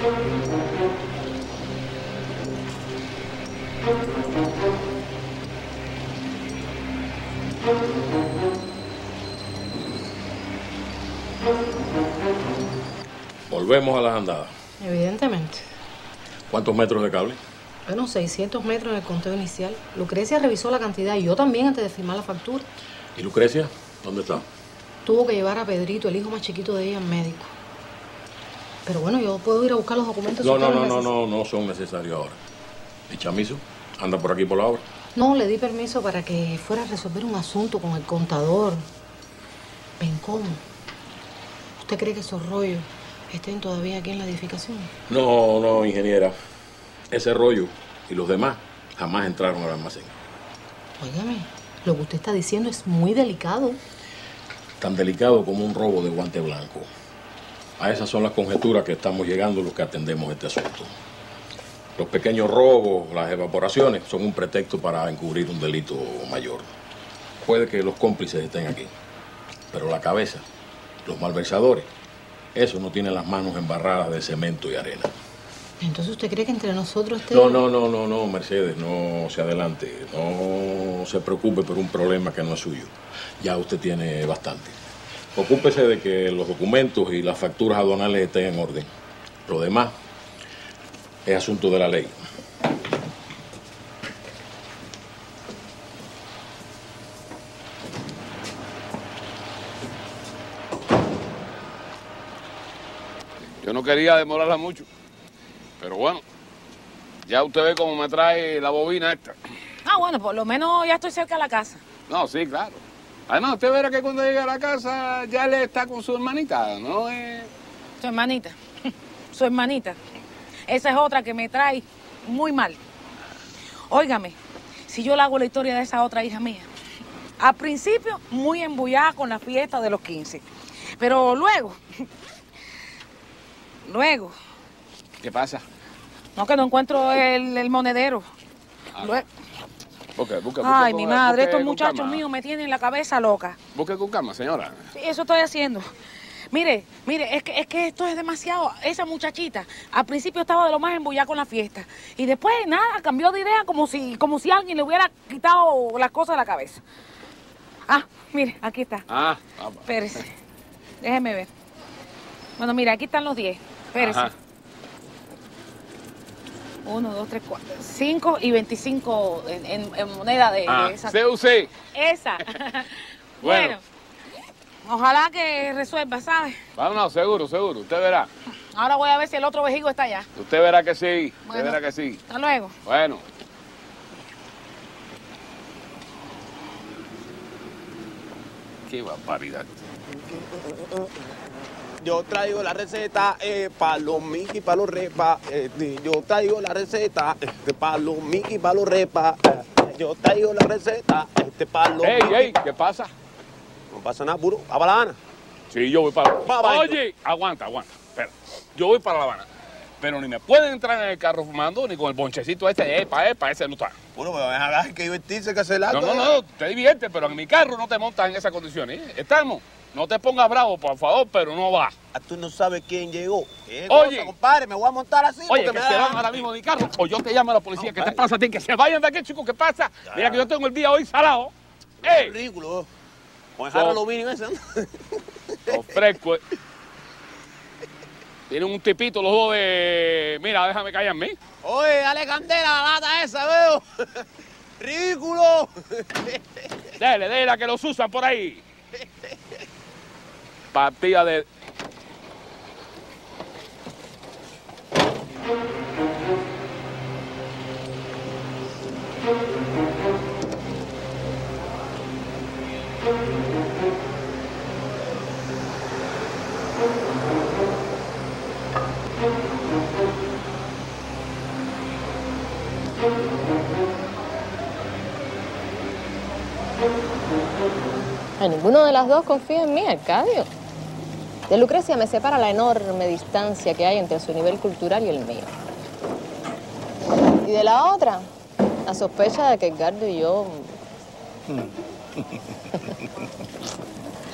Volvemos a las andadas. Evidentemente. ¿Cuántos metros de cable? Bueno, 600 metros en el conteo inicial. Lucrecia revisó la cantidad y yo también antes de firmar la factura. ¿Y Lucrecia? ¿Dónde está? Tuvo que llevar a Pedrito, el hijo más chiquito de ella, al médico. Pero bueno, yo puedo ir a buscar los documentos. No son necesarios ahora. ¿Y Chamizo? ¿Anda por aquí por la obra? No, le di permiso para que fuera a resolver un asunto con el contador. ¿Ven cómo? ¿Usted cree que esos rollos estén todavía aquí en la edificación? No, ingeniera. Ese rollo y los demás jamás entraron al almacén. Óigame, lo que usted está diciendo es muy delicado. Tan delicado como un robo de guante blanco. A esas son las conjeturas que estamos llegando los que atendemos este asunto. Los pequeños robos, las evaporaciones, son un pretexto para encubrir un delito mayor. Puede que los cómplices estén aquí, pero la cabeza, los malversadores, eso no tiene las manos embarradas de cemento y arena. Entonces, ¿usted cree que entre nosotros No, Mercedes, no se adelante. No se preocupe por un problema que no es suyo. Ya usted tiene bastante. Ocúpese de que los documentos y las facturas aduanales estén en orden. Lo demás es asunto de la ley. Yo no quería demorarla mucho, pero bueno, ya usted ve cómo me trae la bobina esta. Ah, bueno, por lo menos ya estoy cerca de la casa. No, sí, claro. Además, usted verá que cuando llegue a la casa ya él está con su hermanita, ¿no? Su hermanita. Su hermanita. Esa es otra que me trae muy mal. Óigame, si yo le hago la historia de esa otra hija mía, al principio muy embullada con la fiesta de los 15, pero luego... ¿Qué pasa? No, que no encuentro el monedero. Luego... Busque, Ay, mi madre, estos muchachos míos me tienen la cabeza loca. Busque con calma, señora. Sí, eso estoy haciendo. Mire, es que esto es demasiado. Esa muchachita al principio estaba de lo más embullada con la fiesta. Y después, nada, cambió de idea como si alguien le hubiera quitado las cosas de la cabeza. Ah, mire, aquí está. Espérese. Déjeme ver. Bueno, mira, aquí están los 10. Espérese. Ajá. 1, 2, 3, 4, 5 y 25 en moneda de esa. CUC. Esa. Bueno, ojalá que resuelva, ¿sabes? Vámonos, seguro. Usted verá. Ahora voy a ver si el otro vejigo está allá. Usted verá que sí. Bueno, Usted verá que sí. Hasta luego. Bueno. Qué barbaridad. Yo traigo la receta para los Mickey, para los repas. Yo traigo la receta para los Mickey, para los repas. Yo traigo la receta para los ¡Ey! ¿Qué pasa? No pasa nada, puro. ¿Va para La Habana? Sí, yo voy para... Va, Oye, aguanta. Espera. Yo voy para La Habana. Pero ni me pueden entrar en el carro fumando, ni con el bonchecito este, ese no está. Bueno, pero hay que divertirse, que hacer algo. No, te diviertes, pero en mi carro no te montas en esas condiciones. ¿Estamos? No te pongas bravo, por favor, pero no va. Tú no sabes quién llegó. Oye, compadre, me voy a montar así. Oye, que se van ahora mismo de mi carro, o yo te llamo a la policía. ¿Qué te pasa a ti? Que se vayan de aquí, chicos, ¿qué pasa? Mira que yo tengo el día hoy salado. ¡Ey! Ridículo. Con el jarro aluminio ese. Fresco. Tienen un tipito los dos de... Mira, déjame callarme. Oye, dale candela a la lata esa, veo. ¡Ridículo! Dale, a que los usan por ahí. Partida de... Ninguno de las dos confía en mí, Arcadio. De Lucrecia me separa la enorme distancia que hay entre su nivel cultural y el mío. Y de la otra, la sospecha de que Edgardo y yo...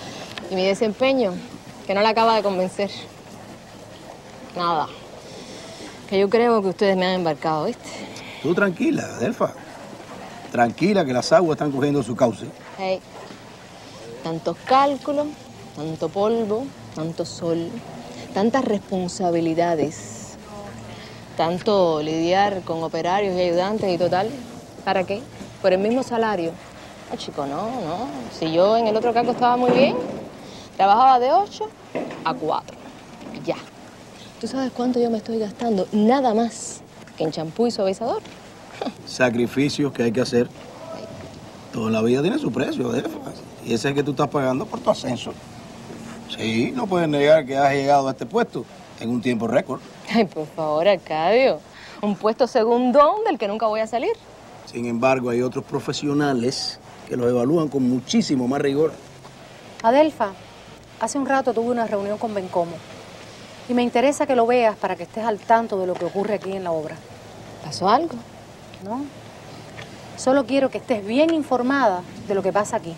Y mi desempeño, que no la acaba de convencer. Nada. Que yo creo que ustedes me han embarcado, ¿viste? Tú tranquila, Adelfa. Tranquila que las aguas están cogiendo su cauce. Hey, tantos cálculos, tanto polvo, tanto sol, tantas responsabilidades, tanto lidiar con operarios y ayudantes y total. ¿Para qué? ¿Por el mismo salario? No, chico, no. Si yo en el otro cargo estaba muy bien, trabajaba de 8 a 4. Ya. ¿Tú sabes cuánto yo me estoy gastando? Nada más que en champú y suavizador. Sacrificios que hay que hacer. Toda la vida tiene su precio, Adelfa. Y ese es el que tú estás pagando por tu ascenso. Sí, no puedes negar que has llegado a este puesto en un tiempo récord. Ay, por favor, Arcadio. Un puesto segundón del que nunca voy a salir. Sin embargo, hay otros profesionales que los evalúan con muchísimo más rigor. Adelfa, hace un rato tuve una reunión con Bencomo. Y me interesa que lo veas para que estés al tanto de lo que ocurre aquí en la obra. ¿Pasó algo? No. Solo quiero que estés bien informada de lo que pasa aquí.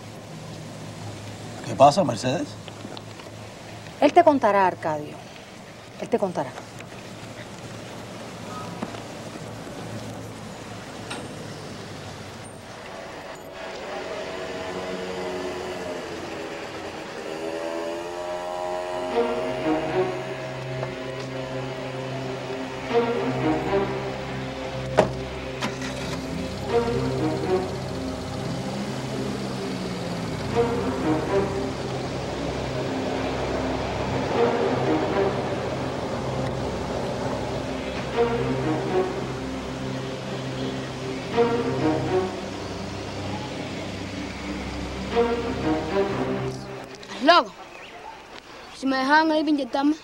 ¿Qué pasa, Mercedes? Él te contará, Arcadio. Él te contará. Loco, si me dejaban ahí para inyectarme.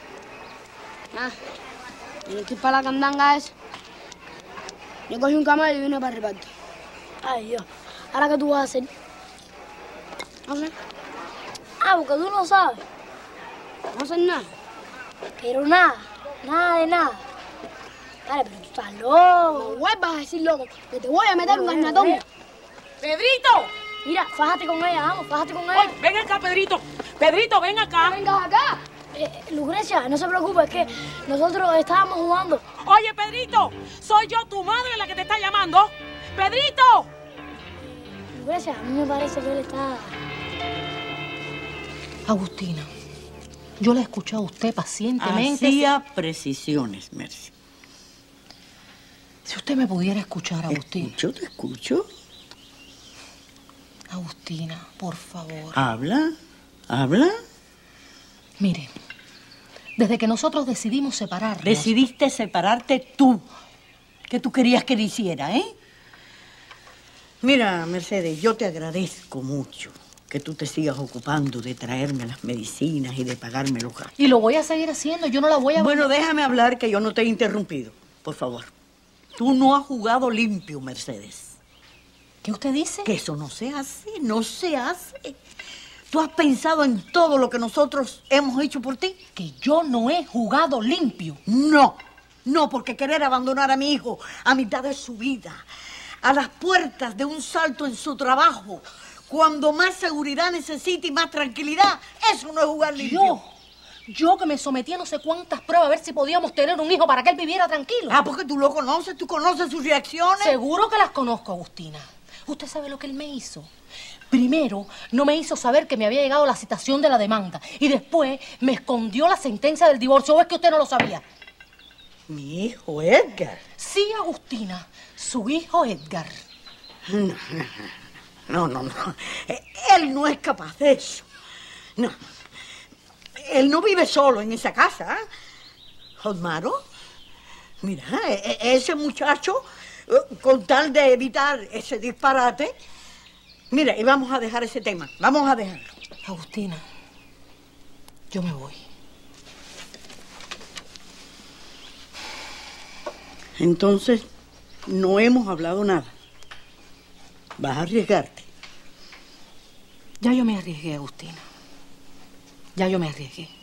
Tengo que ir para la candanga esa. Yo cogí un camello y vine para el reparto. Ay, Dios. ¿Ahora qué tú vas a hacer? No sé. Porque tú no sabes. No hacer nada. Pero nada. Nada de nada. Dale, pero tú estás loco. No vuelvas a decir loco, que te voy a meter un garnatón. ¡Pedrito! Mira, fájate con ella, vamos, fájate con ella. Oye, ven acá, Pedrito. Pedrito, ven acá. Vengas acá. Lucrecia, no se preocupe, es que nosotros estábamos jugando. Oye, Pedrito, soy yo, tu madre, la que te está llamando. ¡Pedrito! Lucrecia, a mí me parece que él está... Agustina, yo la he escuchado a usted pacientemente. Hacía precisiones, Mercy. Si usted me pudiera escuchar, Agustina. Yo te escucho. Agustina, por favor. Habla. Mire, desde que nosotros decidimos separarnos... Decidiste separarte tú. ¿Qué tú querías que le hiciera, eh? Mira, Mercedes, yo te agradezco mucho que tú te sigas ocupando de traerme las medicinas y de pagarme los gastos. Y lo voy a seguir haciendo, yo no la voy a... Bueno, déjame hablar, que yo no te he interrumpido, por favor. Tú no has jugado limpio, Mercedes. ¿Qué usted dice? Que eso no se hace, no se hace. ¿Tú has pensado en todo lo que nosotros hemos hecho por ti? Que yo no he jugado limpio. No, porque querer abandonar a mi hijo a mitad de su vida, a las puertas de un salto en su trabajo, cuando más seguridad necesita y más tranquilidad, eso no es jugar limpio. Yo que me sometí a no sé cuántas pruebas a ver si podíamos tener un hijo para que él viviera tranquilo. Porque tú lo conoces, tú conoces sus reacciones. Seguro que las conozco, Agustina. ¿Usted sabe lo que él me hizo? Primero, no me hizo saber que me había llegado la citación de la demanda. Y después, me escondió la sentencia del divorcio. ¿O es que usted no lo sabía? ¿Mi hijo Edgar? Sí, Agustina. Su hijo Edgar. No. Él no es capaz de eso. No. Él no vive solo en esa casa. Osmaro, mira, ese muchacho, con tal de evitar ese disparate, mira, y vamos a dejar ese tema. Vamos a dejarlo. Agustina, yo me voy. Entonces, no hemos hablado nada. ¿Vas a arriesgarte? Ya yo me arriesgué, Agustina. Ya yo me arriesgué.